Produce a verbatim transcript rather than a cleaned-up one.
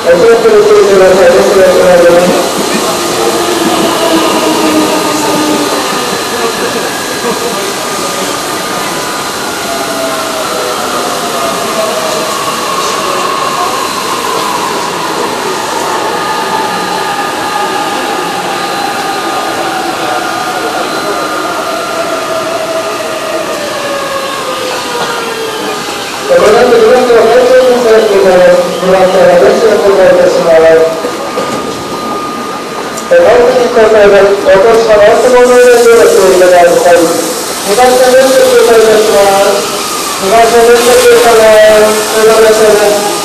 Recordando que nuestros restos son practicados durante la resto personal. El orden incorpora otros valores como el de la seguridad social. Igualmente, que es el personal, igualmente, que es la